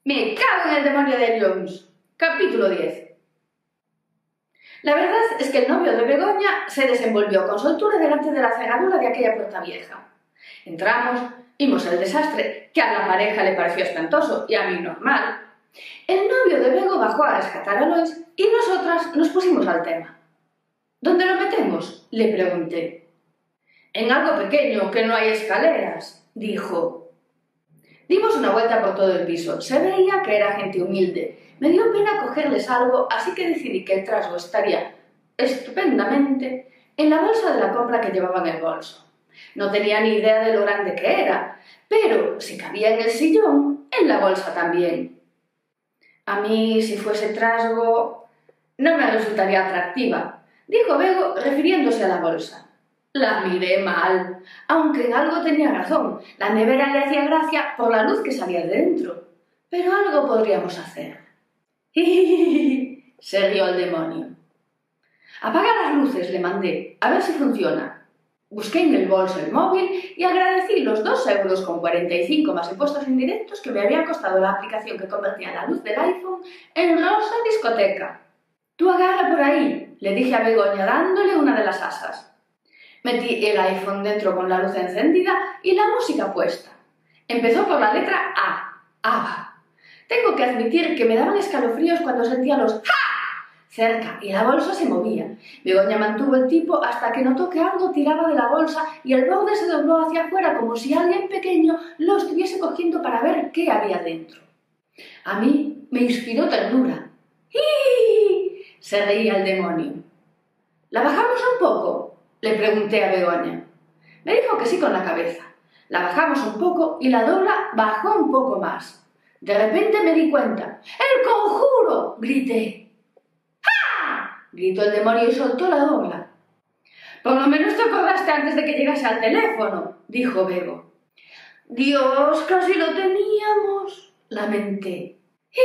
Me cago en el demonio de Jones. Capítulo 10. La verdad es que el novio de Begoña se desenvolvió con soltura delante de la cerradura de aquella puerta vieja. Entramos, vimos el desastre, que a la pareja le pareció espantoso y a mí normal. El novio de Bego bajó a rescatar a Lois y nosotras nos pusimos al tema. ¿Dónde lo metemos?, le pregunté. En algo pequeño, que no hay escaleras, dijo. Dimos una vuelta por todo el piso. Se veía que era gente humilde. Me dio pena cogerles algo, así que decidí que el trasgo estaría estupendamente en la bolsa de la compra que llevaba en el bolso. No tenía ni idea de lo grande que era, pero si cabía en el sillón, en la bolsa también. A mí, si fuese trasgo, no me resultaría atractiva, dijo Bego refiriéndose a la bolsa. La miré mal, aunque en algo tenía razón. La nevera le hacía gracia por la luz que salía de dentro. Pero algo podríamos hacer. Se rió el demonio. Apaga las luces, le mandé, a ver si funciona. Busqué en el bolso el móvil y agradecí los 2,45 € más impuestos indirectos que me había costado la aplicación que convertía la luz del iPhone en rosa discoteca. Tú agarra por ahí, le dije a Begoña dándole una de las asas. Metí el iPhone dentro con la luz encendida y la música puesta. Empezó por la letra A, ABBA. Tengo que admitir que me daban escalofríos cuando sentía los ¡ja! Cerca y la bolsa se movía. Begoña mantuvo el tipo hasta que notó que algo tiraba de la bolsa y el borde se dobló hacia afuera como si alguien pequeño lo estuviese cogiendo para ver qué había dentro. A mí me inspiró ternura. ¡Ii! Se reía el demonio. ¿La bajamos un poco?, le pregunté a Begoña. Me dijo que sí con la cabeza. La bajamos un poco y la dobla bajó un poco más. De repente me di cuenta. ¡El conjuro!, grité. ¡Ja! Gritó el demonio y soltó la dobla. Por lo menos te acordaste antes de que llegase al teléfono, dijo Bego. Dios, casi lo teníamos, lamenté.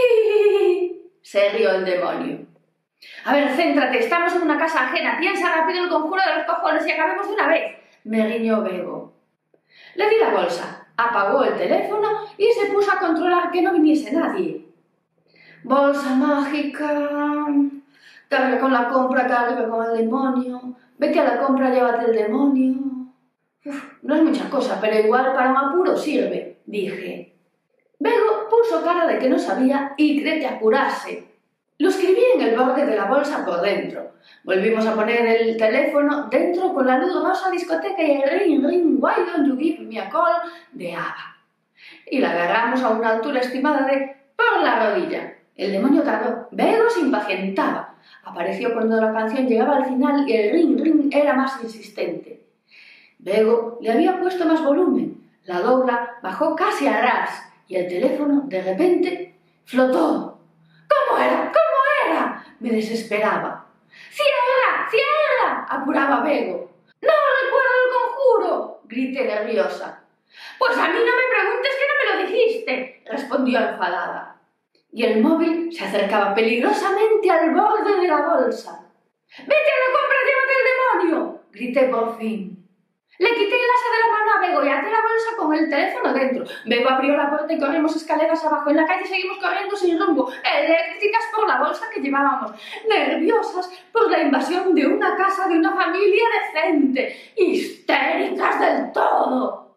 Se rió el demonio. A ver, céntrate, estamos en una casa ajena, piensa rápido el conjuro de los cojones y acabemos de una vez, me riñó Bego. Le di la bolsa, apagó el teléfono y se puso a controlar que no viniese nadie. Bolsa mágica, carga con la compra, carga con el demonio, vete a la compra, llévate el demonio. No es mucha cosa, pero igual para un apuro sirve, dije. Bego puso cara de que no sabía y cree que apurase. Lo escribí en el borde de la bolsa por dentro. Volvimos a poner el teléfono dentro con la luz rosa discoteca y el ring, ring, why don't you give me a call de ABBA. Y la agarramos a una altura estimada de por la rodilla. El demonio tardó. Bego se impacientaba. Apareció cuando la canción llegaba al final y el ring, ring era más insistente. Bego le había puesto más volumen. La dobla bajó casi a ras y el teléfono, de repente, flotó. ¿Cómo era? Me desesperaba. ¡Cierra! ¡Cierra! Apuraba Bego. ¡No recuerdo el conjuro!, grité nerviosa. Pues a mí no me preguntes que no me lo dijiste, respondió enfadada. Y el móvil se acercaba peligrosamente al borde de la bolsa. ¡Vete a la compra, llévate el demonio!, grité por fin. Le quité el asa de la mano a Bego y até la bolsa con el teléfono dentro. Bego abrió la puerta y corrimos escaleras abajo. En la calle seguimos corriendo sin rumbo, eléctricas por la bolsa que llevábamos, nerviosas por la invasión de una casa de una familia decente, histéricas del todo.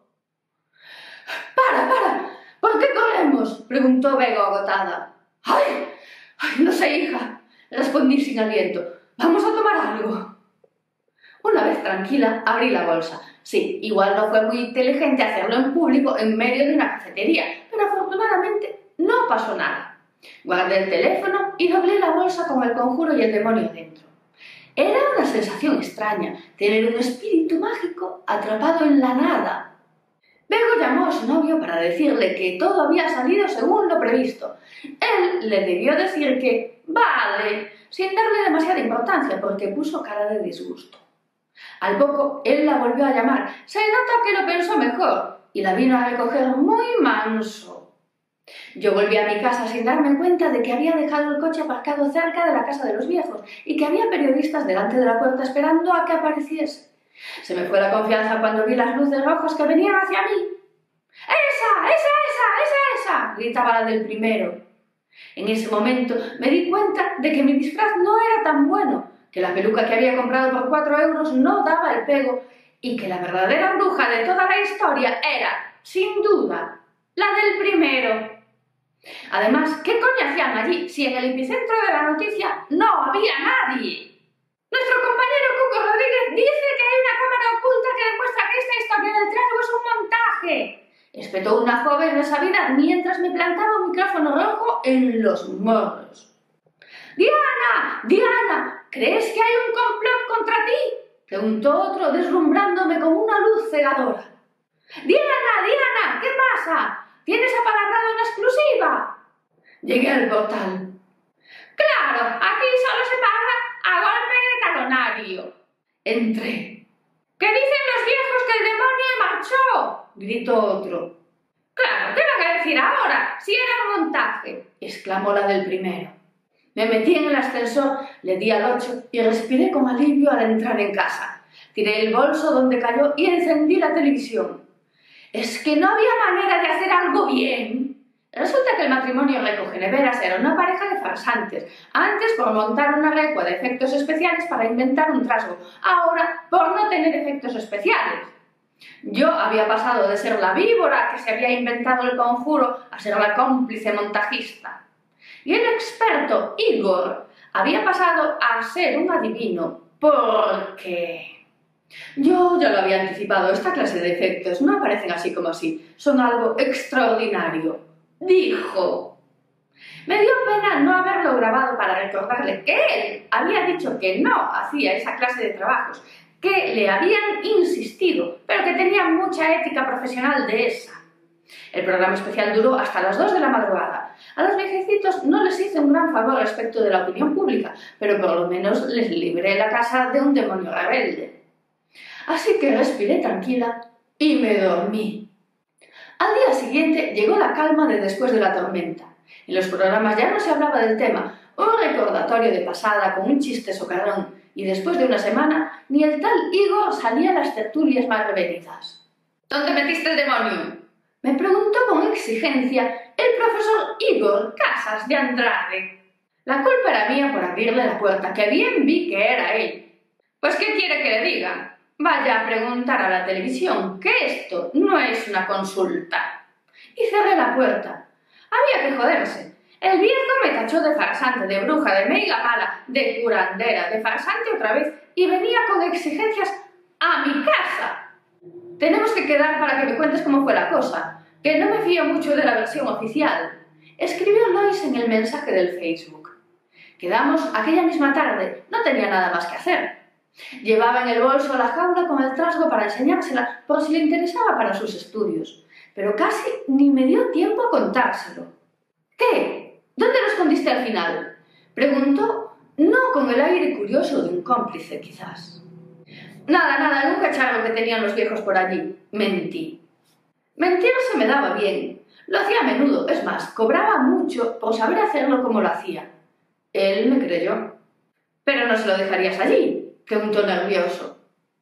¡Para! ¿Por qué corremos?, preguntó Bego agotada. ¡Ay! No sé, hija, respondí sin aliento. Vamos a tomar algo. Una vez tranquila, abrí la bolsa. Sí, igual no fue muy inteligente hacerlo en público en medio de una cafetería, pero afortunadamente no pasó nada. Guardé el teléfono y doblé la bolsa con el conjuro y el demonio dentro. Era una sensación extraña, tener un espíritu mágico atrapado en la nada. Bego llamó a su novio para decirle que todo había salido según lo previsto. Él le debió decir que vale, sin darle demasiada importancia, porque puso cara de disgusto. Al poco, él la volvió a llamar. Se nota que lo pensó mejor y la vino a recoger muy manso. Yo volví a mi casa sin darme cuenta de que había dejado el coche aparcado cerca de la casa de los viejos y que había periodistas delante de la puerta esperando a que apareciese. Se me fue la confianza cuando vi las luces rojas que venían hacia mí. ¡Esa! Gritaba la del primero. En ese momento me di cuenta de que mi disfraz no era tan bueno, que la peluca que había comprado por 4 euros no daba el pego y que la verdadera bruja de toda la historia era, sin duda, la del primero. Además, ¿qué coño hacían allí si en el epicentro de la noticia no había nadie? Nuestro compañero Cuco Rodríguez dice que hay una cámara oculta que demuestra que esta historia del trasgo es un montaje, espetó una joven resabida mientras me plantaba un micrófono rojo en los morros. Diana, ¿crees que hay un complot contra ti?, preguntó otro deslumbrándome con una luz cegadora. Diana, ¿qué pasa? ¿Tienes apalabrado una exclusiva? Llegué al portal. Claro, aquí solo se paga a golpe de talonario. Entré. ¿Qué dicen los viejos que el demonio marchó?, gritó otro. Claro, ¿qué van a decir ahora si era un montaje?, exclamó la del primero. Me metí en el ascensor, le di al 8 y respiré con alivio al entrar en casa. Tiré el bolso donde cayó y encendí la televisión. ¿Es que no había manera de hacer algo bien? Resulta que el matrimonio Recogeneveras era una pareja de farsantes, antes por montar una recua de efectos especiales para inventar un trasgo, ahora por no tener efectos especiales. Yo había pasado de ser la víbora que se había inventado el conjuro a ser la cómplice montajista. Y el experto Igor había pasado a ser un adivino, porque... Yo ya lo había anticipado, esta clase de efectos no aparecen así como así, son algo extraordinario, dijo. Me dio pena no haberlo grabado para recordarle que él había dicho que no hacía esa clase de trabajos, que le habían insistido, pero que tenía mucha ética profesional de esa. El programa especial duró hasta las 2 de la madrugada. A los viejecitos no les hice un gran favor respecto de la opinión pública, pero por lo menos les libré la casa de un demonio rebelde. Así que respiré tranquila y me dormí. Al día siguiente llegó la calma de después de la tormenta. En los programas ya no se hablaba del tema, un recordatorio de pasada con un chiste socarrón, y después de una semana ni el tal Igor salía a las tertulias más revenidas. ¿Dónde metiste el demonio?, me preguntó con exigencia el profesor Igor Casas de Andrade. La culpa era mía por abrirle la puerta, que bien vi que era él. Pues, ¿qué quiere que le diga? Vaya a preguntar a la televisión, que esto no es una consulta. Y cerré la puerta. Había que joderse. El viejo me tachó de farsante, de bruja, de meiga mala, de curandera, de farsante otra vez, y venía con exigencias a mi casa. Tenemos que quedar para que me cuentes cómo fue la cosa, que no me fío mucho de la versión oficial. Escribió Lois en el mensaje del Facebook. Quedamos aquella misma tarde, no tenía nada más que hacer. Llevaba en el bolso la jaula con el trasgo para enseñársela por si le interesaba para sus estudios, pero casi ni me dio tiempo a contárselo. ¿Qué? ¿Dónde lo escondiste al final?, preguntó, no con el aire curioso de un cómplice, quizás. Nada, en un cacharro que tenían los viejos por allí. Mentí. Mentir se me daba bien. Lo hacía a menudo, es más, cobraba mucho por saber hacerlo como lo hacía. Él me creyó. Pero no se lo dejarías allí, preguntó nervioso.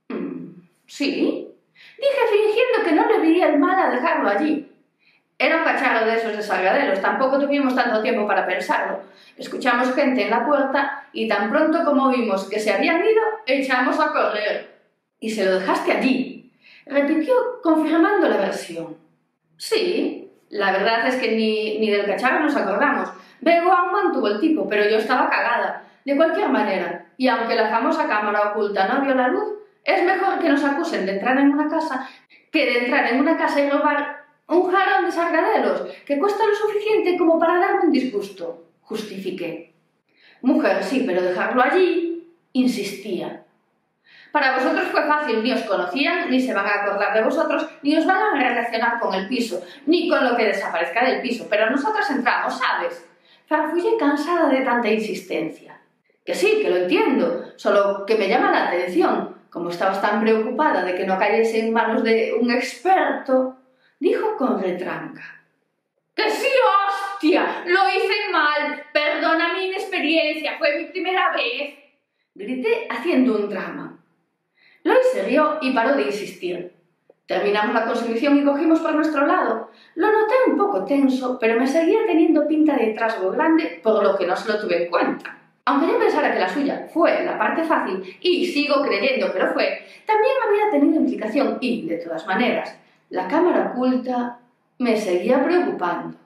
¿Sí? Dije fingiendo que no le veía el mal a dejarlo allí. Era un cacharro de esos desagradecidos, tampoco tuvimos tanto tiempo para pensarlo. Escuchamos gente en la puerta y tan pronto como vimos que se habían ido, echamos a correr. ¿Y se lo dejaste allí?, repitió, confirmando la versión. Sí, la verdad es que ni del cacharro nos acordamos. Bego aún mantuvo el tipo, pero yo estaba cagada. De cualquier manera, y aunque la famosa cámara oculta no vio la luz, es mejor que nos acusen de entrar en una casa que de entrar en una casa y robar un jarrón de sargadelos que cuesta lo suficiente como para darme un disgusto, justifiqué. Mujer, sí, pero dejarlo allí, insistía. Para vosotros fue fácil, ni os conocían, ni se van a acordar de vosotros, ni os van a relacionar con el piso, ni con lo que desaparezca del piso, pero nosotros entramos, ¿sabes? Farfullé cansada de tanta insistencia. Que sí, que lo entiendo, solo que me llama la atención, como estabas tan preocupada de que no cayese en manos de un experto, dijo con retranca. ¡Que sí, hostia! ¡Lo hice mal! ¡Perdona mi inexperiencia! ¡Fue mi primera vez! Grité haciendo un drama. Lois se rió y paró de insistir. Terminamos la consumición y cogimos por nuestro lado. Lo noté un poco tenso, pero me seguía teniendo pinta de trasgo grande, por lo que no se lo tuve en cuenta. Aunque yo pensara que la suya fue la parte fácil, y sigo creyendo que lo fue, también había tenido implicación y, de todas maneras, la cámara oculta me seguía preocupando.